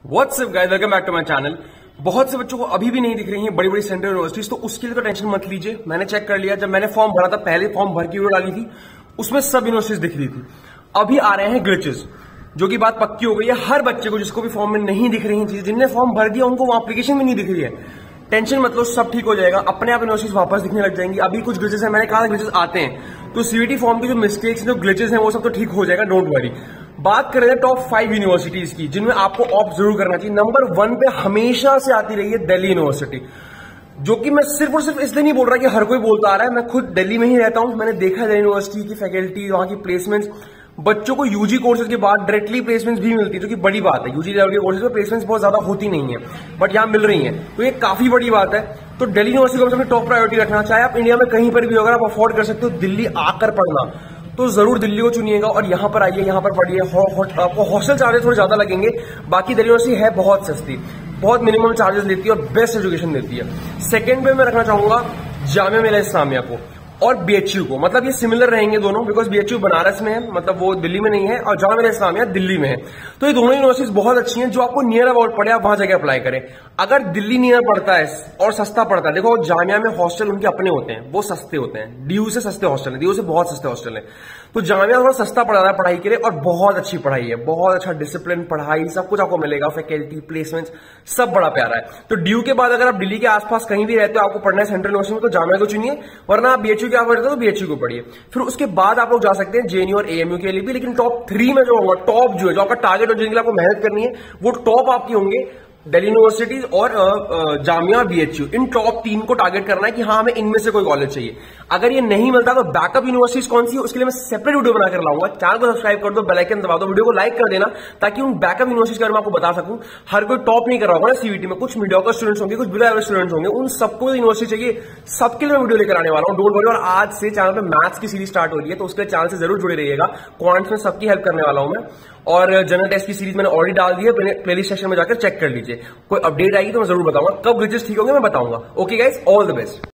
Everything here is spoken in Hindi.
WhatsApp guys, welcome back to my channel. बहुत से बच्चों को अभी भी नहीं दिख रही हैं बड़ी बड़ी सेंट्रल यूनिवर्सिटीज, तो उसके लिए तो टेंशन मत लीजिए। मैंने चेक कर लिया, जब मैंने फॉर्म भरा था, पहले फॉर्म भर की वीडियो डाली थी, उसमें सब यूनिवर्सिटीज दिख रही थी। अभी आ रहे हैं ग्लिचेस, जो कि बात पक्की हो गई है। हर बच्चे को जिसको भी फॉर्म में नहीं दिख रही है चीजें, जिनने फॉर्म भर दिया उनको वो एप्लीकेशन में नहीं दिख रही है। टेंशन मत लो, सब ठीक हो जाएगा, अपने आप यूनिवर्सिटीज वापस दिखने लग जाएंगी। अभी कुछ ग्लिचेस है, मैंने कहा ग्लिचेस आते हैं, तो सीवीटी फॉर्म की जो मिस्टेक्स जो ग्लिचेस हैं वो सब तो ठीक हो जाएगा, डोंट वरी। बात कर रहे हैं टॉप 5 यूनिवर्सिटीज की, जिनमें आपको ऑप्ट जरूर करना चाहिए। नंबर 1 पे हमेशा से आती रही है दिल्ली यूनिवर्सिटी, जो कि मैं सिर्फ और सिर्फ इसलिए नहीं बोल रहा कि हर कोई बोलता आ रहा है। मैं खुद दिल्ली में ही रहता हूं, मैंने देखा है दिल्ली यूनिवर्सिटी की फैकल्टी, वहां की प्लेसमेंट्स। बच्चों को यूजी कोर्सेज के बाद डायरेक्टली प्लेसमेंट्स भी मिलती है, जो कि बड़ी बात है। यूजी लेवल के कोर्सेज में प्लेसमेंट्स बहुत ज्यादा होती नहीं है, बट यहां मिल रही है, तो ये काफी बड़ी बात है। तो दिल्ली यूनिवर्सिटी को अपनी टॉप प्रायोरिटी रखना, चाहे आप इंडिया में कहीं पर भी अगर आप अफोर्ड कर सकते हो दिल्ली आकर पढ़ना, तो जरूर दिल्ली को चुनिएगा और यहां पर आइए, यहां पर पढ़िए। आपको हॉस्टल चार्जेस थोड़े ज्यादा लगेंगे, बाकी दिल्ली यूनिवर्सिटी है बहुत सस्ती, बहुत मिनिमम चार्जेस लेती है और बेस्ट एजुकेशन देती है। सेकंड पे मैं रखना चाहूंगा जामिया मिलिया इस्लामिया को और बीएचयू को। मतलब ये सिमिलर रहेंगे दोनों, बिकॉज बीएचयू बनारस में है, मतलब वो दिल्ली में नहीं है, और जामिया मिलिया इस्लामिया दिल्ली में है। तो ये दोनों यूनिवर्सिटीज बहुत अच्छी हैं। जो आपको नियर अबाउट पड़े आप वहां जाकर अप्लाई करें। अगर दिल्ली नियर पड़ता है और सस्ता पड़ता है, देखो जामिया में हॉस्टल उनके अपने होते हैं, वो सस्ते होते हैं, डीयू से सस्ते हॉस्टल है, डीयू से बहुत सस्ते हॉस्टल है। तो जामिया थोड़ा सस्ता पड़ रहा है पढ़ाई के लिए, और बहुत अच्छी पढ़ाई है, बहुत अच्छा डिसिप्लिन, पढ़ाई सब कुछ आपको मिलेगा, फैकल्टी, प्लेसमेंट सब बड़ा प्यारा है। तो डीयू के बाद अगर आप दिल्ली के आसपास कहीं भी रहते हो, आपको पढ़ना है सेंट्रल यूनिवर्सिटी में, तो जामिया को चुनिए, वरना आप बीएचयू के आप पढ़ते हो तो बीएचयू को पढ़िए। फिर उसके बाद आप लोग जा सकते हैं जेएनयू और एएमयू के लिए भी, लेकिन टॉप 3 में जो होगा, टॉप जो है, जो आपका टारगेट और जिनके लिए आपको मेहनत करनी है, वो टॉप आपकी होंगे दिल्ली यूनिवर्सिटीज और जामिया बीएचयू। इन टॉप 3 को टारगेट करना है कि हाँ हमें इनमें से कोई कॉलेज चाहिए। अगर ये नहीं मिलता तो बैकअप यूनिवर्सिटीज कौन सी है उसके लिए मैं सेपरेट वीडियो बनाकर लाऊंगा। चैनल को सब्सक्राइब कर दो, बेल आइकन दबा दो, वीडियो को लाइक कर देना, ताकि उन बैकअप यूनिवर्सिटीज के बारे में आपको बता सकूं। हर कोई टॉप नहीं कर रहा होगा ना सीवीटी में, कुछ मीडियोकर स्टूडेंट्स होंगे, कुछ बिलो एवरेज स्टूडेंट्स होंगे, उन सबको यूनिवर्सिटी चाहिए, सबके लिए मैं वीडियो लेकर आने वाला हूं, डोंट वरी। और आज से चैनल पे मैथ्स की सीरीज स्टार्ट हो रही है, तो उसके चैनल से जरूर जुड़े रहिएगा। क्वांट्स में सबकी हेल्प करने वाला हूं मैं, और जनरल टेस्ट की सीरीज मैंने ऑलरेडी डाल दी है, प्लेलिस्ट सेक्शन में जाकर चेक कर लीजिए। कोई अपडेट आएगी तो मैं जरूर बताऊंगा, कब ग्लिचेस ठीक होंगे मैं बताऊंगा। Okay guys, all the best.